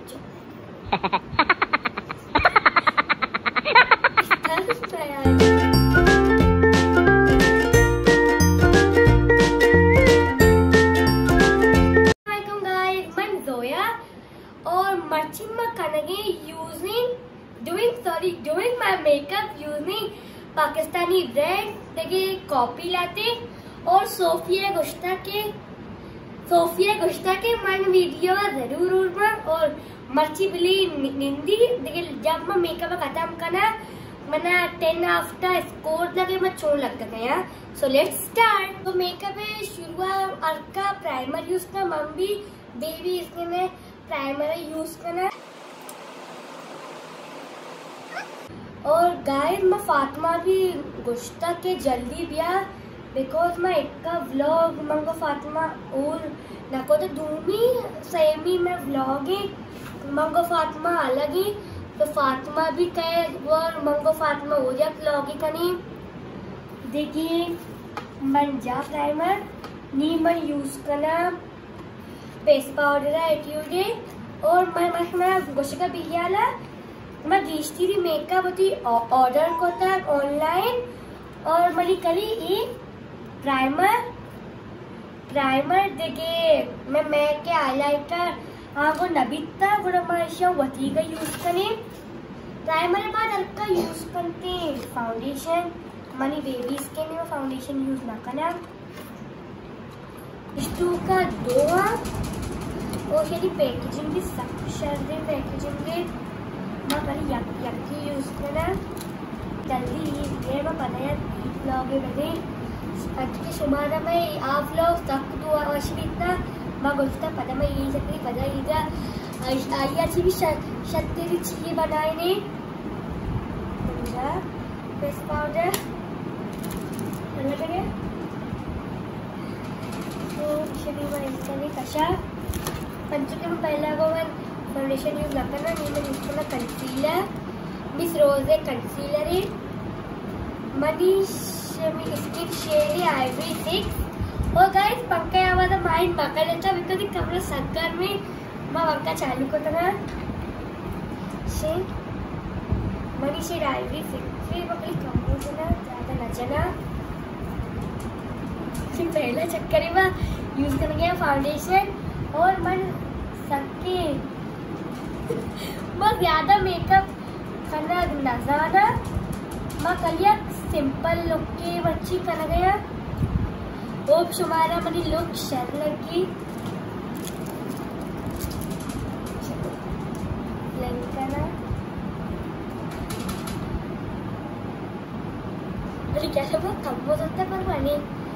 doing my makeup using Pakistani brand देखिए copy लाते और सोफिया गुश्ता के मन वीडियो जरूर और मर्ची बिली निंदी देखिए जब मैं मेकअप खत्म करना मना 10 आफ्टर स्कोर लगे मैं छोड़ लगता गया। So let's start. तो मेकअप है शुरुआत अर्का प्राइमर यूज करना मम्मी बेबी इसमें मैं प्राइमर यूज करना और गाइस मैं फातिमा भी गुश्ता के जल्दी बिया बिकॉज मैं इक्का व्लॉग मंगो फातिमा और नको तो दूमी सेमी में व्लॉग है मंगो फातिमा अलग ही तो फातिमा भी कहे और मंगो फातिमा हो जाए व्लॉग ही कनी देखिए मन जा प्राइमर नी मन यूज करना फेस पाउडर है एट्यूडे और मैं गुश्ता का बिया मैं गीश्ती थी मेकअप होती ऑर्डर को था ऑनलाइन और मरी कली एक प्राइमर देखे मैं के हाइलाइटर आगो नबीता बड़ा मैं वती का यूज करें प्राइमर के बाद हल्का यूज करते फाउंडेशन मनी बेबीज के लिए फाउंडेशन यूज ना करना इस्टू का दो और यदि पैकेजिंग भी सब पैकेजिंग के कल यक्की यूज करना जल्दी ये मैं बनाया व्लॉग बने अच्छे शुमारा में आप लोग तक तो अश्विता मैं गुफ्ता पता मैं ये सकती पता इधर आई अच्छी भी शक्ति भी चीज़ बनाए ने फेस पाउडर लगे तो शरीर में इसका नहीं कशा पंचुके में पहला को फाउंडेशन यूज ना करना नहीं मैं यूज करना कंसीलर मिस रोज कंसीलर है मनीष स्किन शेड है आइवरी 6 और गाइस पंखा आवाज माइंड पकड़ लेता बिकॉज़ कमरा सकर में मैं पंखा चालू करता ना शेड मनीष शेड आइवरी 6 फिर पकड़ी कमरा ना ज्यादा नचना फिर पहला चक्कर में यूज करेंगे फाउंडेशन और मन सके मैं ज्यादा मेकअप करना नजारा मैं कलिया सिंपल लुक के बच्ची कर गया वो शुमारा मनी लुक शर लगी क्या सब कम हो सकता पर माने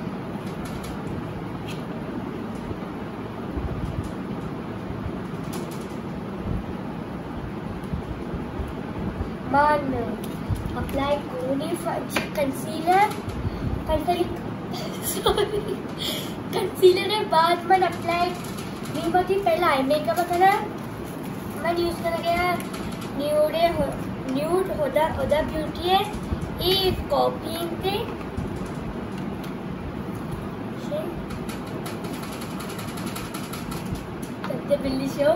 अप्लाई कोनी कंसीलर के बाद मैं अप्लाई नहीं होती पहला आई मेकअप करना मैं यूज कर गया न्यूड होदा ब्यूटी है ये कॉपी थे बिल्ली शो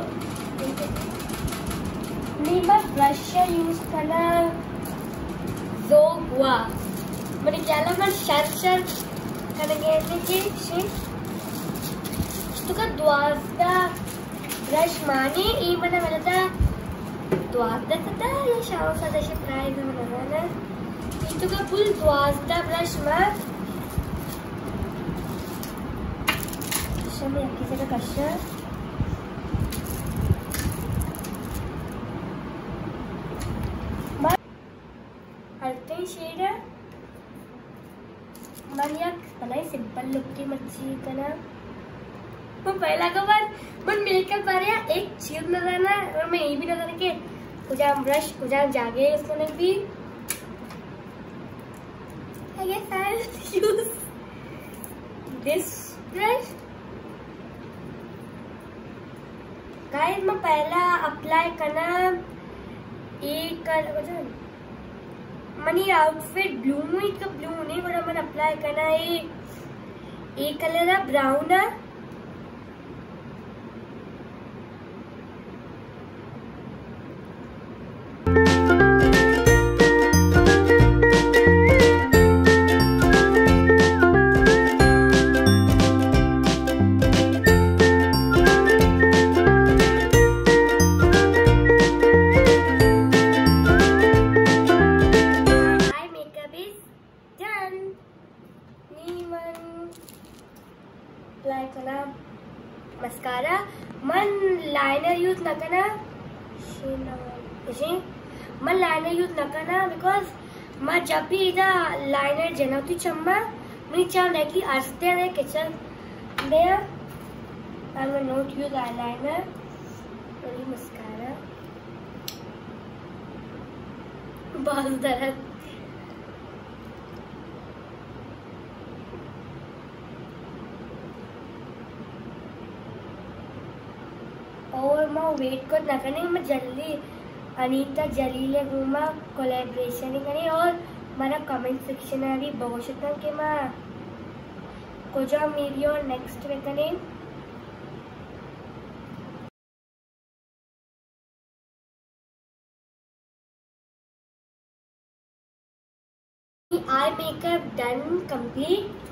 नहीं मैं ब्रश यूज करना जो हुआ मैंने क्या मैं शर करेंगे तो का द्वारदा ब्रश माने ये मैंने बोला था द्वारदा था ये शाम सा जैसे प्राइस में लगा ना ये तो का फुल द्वारदा ब्रश में शमे किसी का कशर शेड maniak बनाई सिंपल लुक की मच्छी करना वो पहला का बाद मन मेकअप कर एक चीज नजर ना और मैं ये भी नजर के कुजाम ब्रश कुजाम जागे उसने भी I guess I'll use this brush guys मैं पहला अप्लाई करना एक कर मनी आउटफिट ब्लू में का ब्लू नहीं बड़ा मन अप्लाई करना है एक कलर है ब्राउन है मन लाइनर यूज न करना मन लाइनर यूज न करना बिकॉज मैं जब भी इधर लाइनर जनवती चम्मा मैं चाह रही कि आस्ते रहे किचन दे I will not use eyeliner only mascara बाल दर्द और मैं वेट को न करने मैं जल्दी अनीता जलीले घूमा कोलैबोरेशन ही करें और मेरा कमेंट सेक्शन में भी बहुत शुक्रिया कि मैं कुछ वीडियो नेक्स्ट में करें आई मेकअप डन कंप्लीट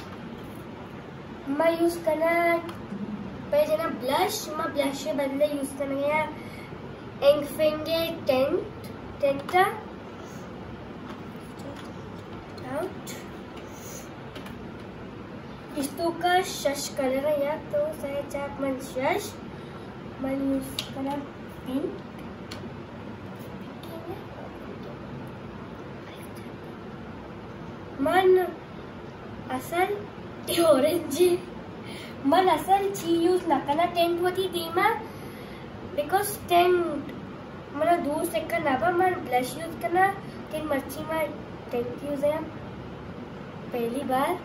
मैं यूज करना पे जना ब्लश मैं ब्लश के बदले यूज करना है इंफिनिटी टेंट आउट इसको का शश कलर है या तो सही चाप मन शश मन यूज करना पिंक मन असल ऑरेंज मन असल ची यूज न करना टेंट होती थी मैं बिकॉज टेंट मन दूर से करना पर मैं ब्लश यूज करना टेंट मर्ची में टेंट यूज है पहली बार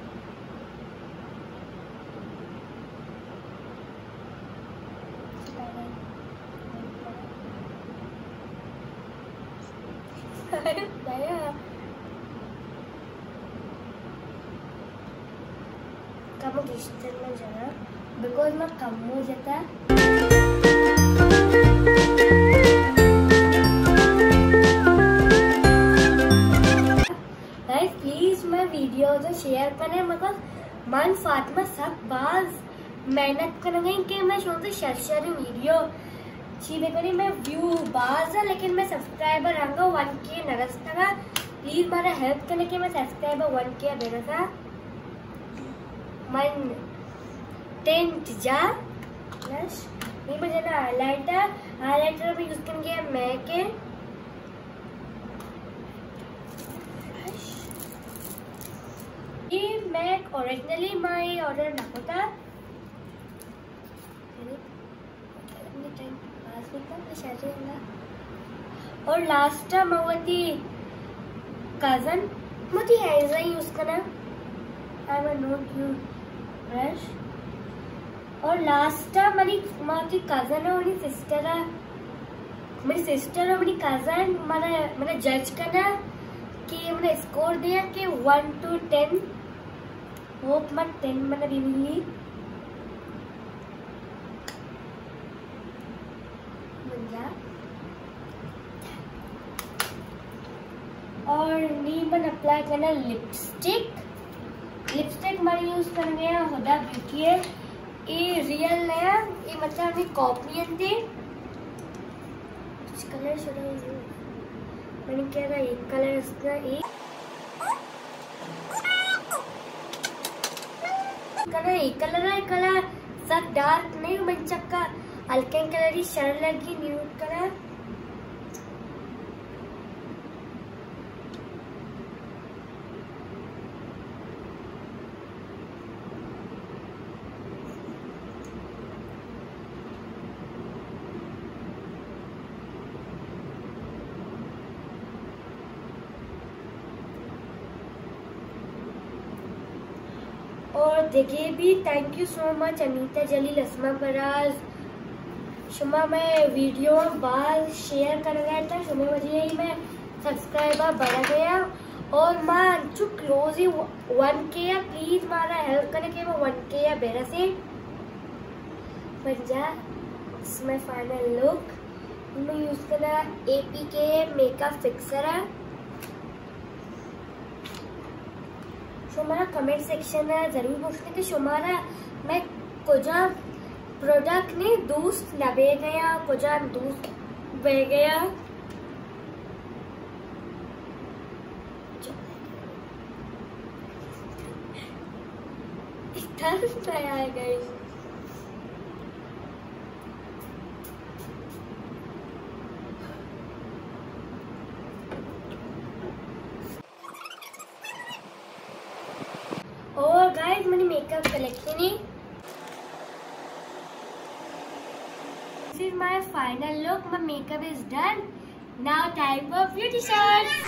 कम डिस्टेंस में जाना बिकॉज मैं कम हो जाता प्लीज मैं वीडियो तो शेयर करें बिकॉज मन फातिमा सब बाज मेहनत करेंगे कि मैं सोचते शर्शरी वीडियो चीज़ें करी मैं व्यू बाज है लेकिन मैं सब्सक्राइबर रहूँगा 1K नरस्ता प्लीज मेरा हेल्प करने के मैं सब्सक्राइबर 1K बेरसा मन टेंट जा प्लस नहीं मुझे ना हाइलाइटर में यूज करेंगे मैं के ये मैं ओरिजिनली मैं ऑर्डर ना होता और लास्ट टाइम मवती कजन मुझे ऐसा ही यूज करना I will not use brush और लास्ट टाइम मेरी कजन और मेरी सिस्टर और मेरी कजन मैंने जज करना कि मैंने स्कोर दिया कि 1 to 10 होप मैं 10 मैंने भी मिली और नी मैंने अप्लाई करना लिपस्टिक मैंने यूज करने हुदा ब्यूटी है ये रियल नया ये मतलब हमें कॉपी थे कुछ कलर छोड़ा मैंने क्या था एक कलर इसका एक कलर सब डार्क नहीं बन चक्का हल्के कलर ही शर्ट लगी न्यूड कलर और देखिए भी thank you so much Anita Jalil Asma Faraz शुमा मैं वीडियो बार शेयर कर गया था शुमा वजह ही मैं सब्सक्राइबर बढ़ गया और मैं जो क्लोज ही 1K है प्लीज मारा हेल्प करने के मैं 1K है बेरा से बन जा इसमें फाइनल लुक मैं यूज करना APK मेकअप फिक्सर है शुमारा कमेंट सेक्शन में जरूर पूछने कि शुमारा मैं कुजा प्रोडक्ट ने दोस्त लबे गया कुजा दोस्त बह गया इतना गई makeup collection ही. This is my final look. My makeup is done. Now time for beauty shots.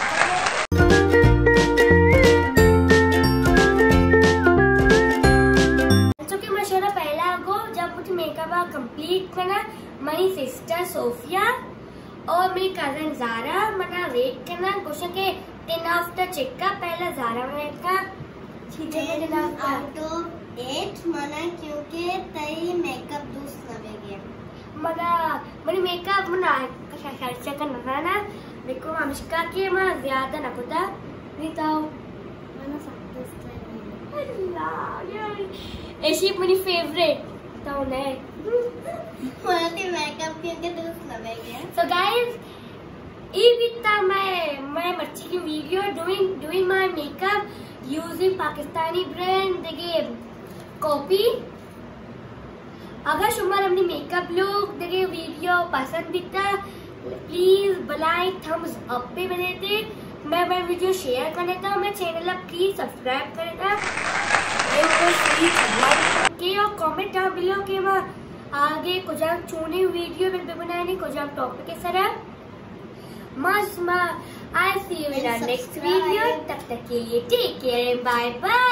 Makeup complete करना मेरी सिस्टर सोफिया और मेरी कजन ज़ारा मना रेट करना क्वेश्चन के 10 आफ्टर चेक का पहला ज़ारा रेट का 10 out of 8 मना क्योंकि तई मेकअप दूस लवेगे मना मेरी मेकअप मना खर्चा करना ना देखो अनुष्का के मैं ज्यादा ना पता नहीं तो मना सकते अल्लाह यार ऐसी मेरी फेवरेट तो नहीं मुझे मेकअप क्योंकि दूस लवेगे so guys इतना मैं मच्छी की video doing my makeup using Pakistani brand देखिए कॉपी अगर तुम्हारे अपनी मेकअप लुक देखिए वीडियो पसंद भी था प्लीज लाइक थम्स अप पे बने थे मैं वीडियो शेयर कर देता हूँ मैं चैनल प्लीज सब्सक्राइब करेगा और कमेंट डाउन बिलो कि मैं आगे कुछ चुनी वीडियो बनाने कुछ टॉपिक के तरह मस्त I see you in next video तब तक के लिए टेक केयर बाय बाय